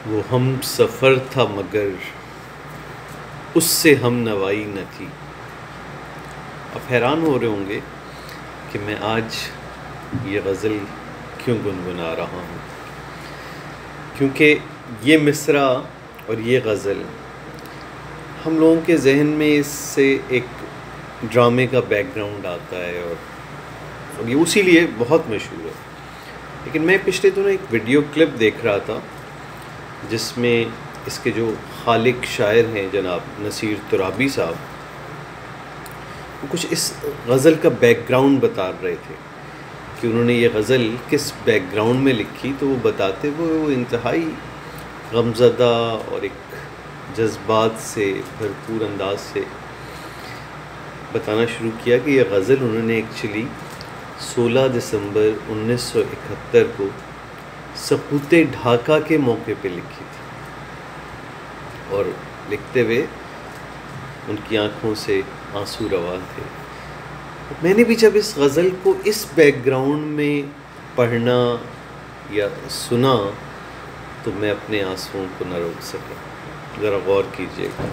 وہ ہم سفر تھا مگر اس سے ہم نوائی نہ تھی۔ آپ حیران ہو رہے ہوں گے کہ میں آج یہ غزل کیوں گنگنا رہا ہوں، کیونکہ یہ مصرع اور یہ غزل ہم لوگوں کے ذہن میں اس سے ایک ڈرامے کا بیک گراؤنڈ آتا ہے اور یہ اسی لیے بہت مشہور ہے۔ لیکن میں پچھلے دنوں ایک ویڈیو کلپ دیکھ رہا تھا جس میں اس کے جو خالق شاعر ہیں جناب نصیر ترابی صاحب، وہ کچھ اس غزل کا بیک گراؤنڈ بتا رہے تھے کہ انہوں نے یہ غزل کس بیک گراؤنڈ میں لکھی، تو وہ بتاتے ہوئے وہ انتہائی غمزدہ اور ایک جذبات سے بھرپور انداز سے بتانا شروع کیا کہ یہ غزل انہوں نے ایکچولی 16 دسمبر 1971 کو سقوط ڈھاکہ کے موقع پہ لکھی تھی، اور لکھتے ہوئے ان کی آنکھوں سے آنسو رواں تھے۔ میں نے بھی جب اس غزل کو اس بیک گراؤنڈ میں پڑھنا یا سنا تو میں اپنے آنسوؤں کو نہ روک سکا۔ ذرا غور کیجیے گا۔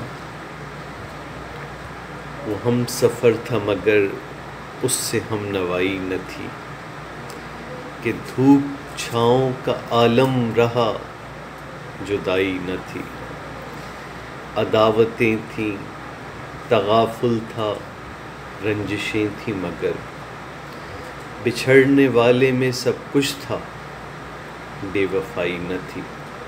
وہ ہم سفر تھا مگر اس سے ہم نوائی نہ تھی، کہ دھوپ چھاؤں کا عالم رہا جدائی نہ تھی۔ عداوتیں تھیں، تغافل تھا، رنجشیں تھیں مگر بچھڑنے والے میں سب کچھ تھا، بے وفائی نہ تھی۔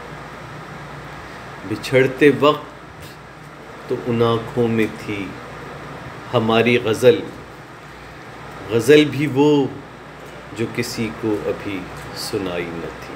بچھڑتے وقت تو ان آنکھوں میں تھی ہماری غزل، غزل بھی وہ جو کسی کو ابھی سنائی نہ تھی۔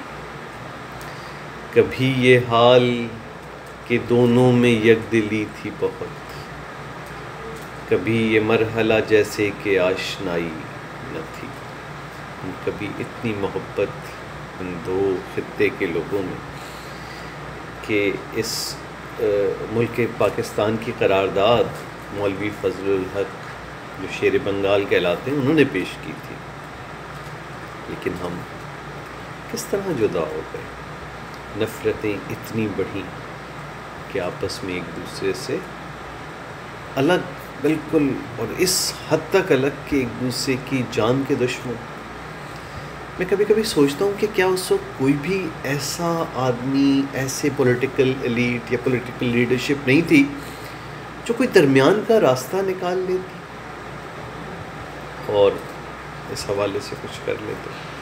کبھی یہ حال کہ دونوں میں یک دلی تھی بہت، کبھی یہ مرحلہ جیسے کہ آشنائی نہ تھی۔ کبھی اتنی محبت ان دو خطے کے لوگوں میں کہ اس ملک پاکستان کی قرارداد مولوی فضل الحق جو شیر بنگال کہلاتے ہیں انہوں نے پیش کی تھی، لیکن ہم کس طرح جدا ہو گئے۔ نفرتیں اتنی بڑھیں کہ آپس میں ایک دوسرے سے الگ، بالکل، اور اس حد تک الگ کہ ایک دوسرے کی جان کے دشمن۔ میں کبھی کبھی سوچتا ہوں کہ کیا اس وقت کوئی بھی ایسا آدمی، ایسے پولیٹیکل ایلیٹ یا پولیٹیکل لیڈرشپ نہیں تھی جو کوئی درمیان کا راستہ نکال لیتی اور اس حوالے سے کچھ کر لیتے۔